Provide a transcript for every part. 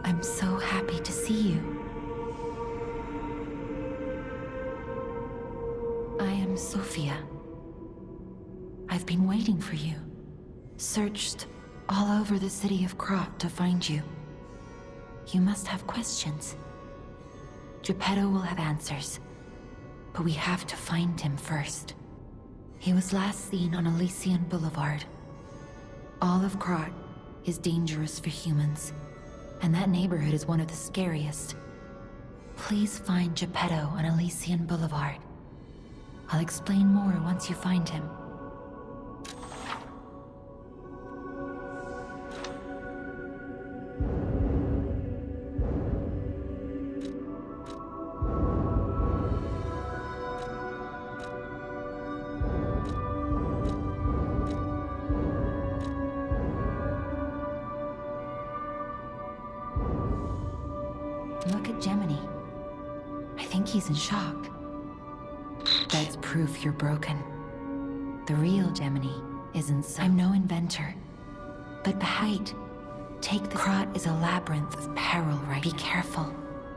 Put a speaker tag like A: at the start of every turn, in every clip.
A: I'm so happy to see you. I am Sophia. I've been waiting for you. Searched all over the city of Krat to find you. You must have questions. Geppetto will have answers, but we have to find him first. He was last seen on Elysian Boulevard. All of Krat is dangerous for humans, and that neighborhood is one of the scariest. Please find Geppetto on Elysian Boulevard. I'll explain more once you find him. Look at Gemini. I think he's in shock. That's proof you're broken. The real Gemini isn't so. I'm no inventor. But Behait, take the Krat is a labyrinth of peril, right? Be careful.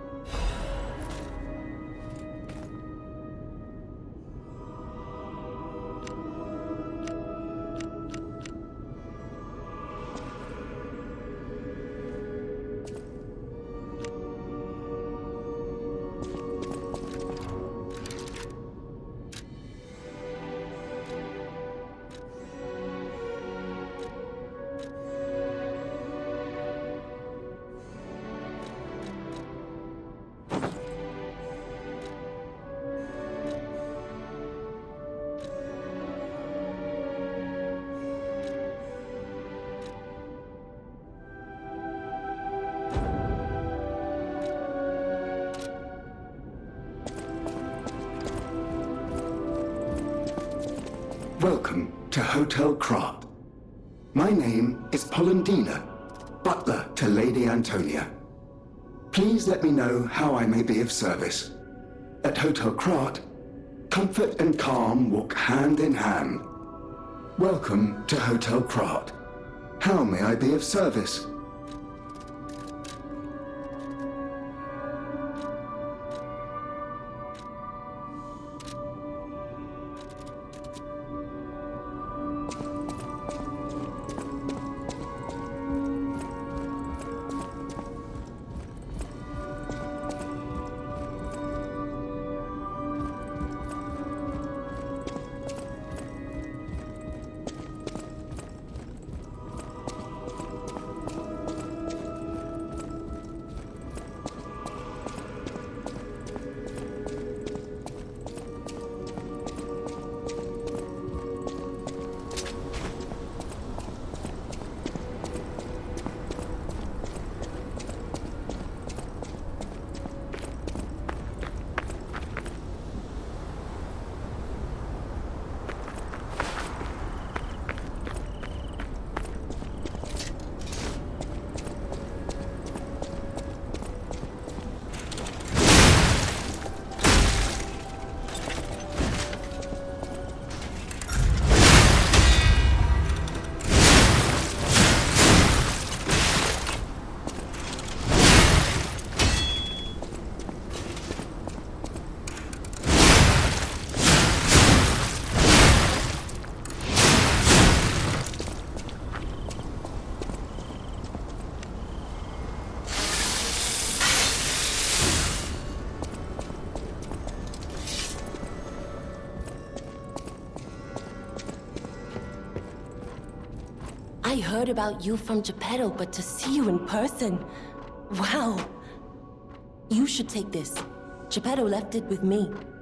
B: Welcome to Hotel Krat. My name is Polendina, butler to Lady Antonia. Please let me know how I may be of service. At Hotel Krat, comfort and calm walk hand in hand. Welcome to Hotel Krat. How may I be of service?
C: I heard about you from Geppetto, but to see you in person... Wow! You should take this. Geppetto left it with me.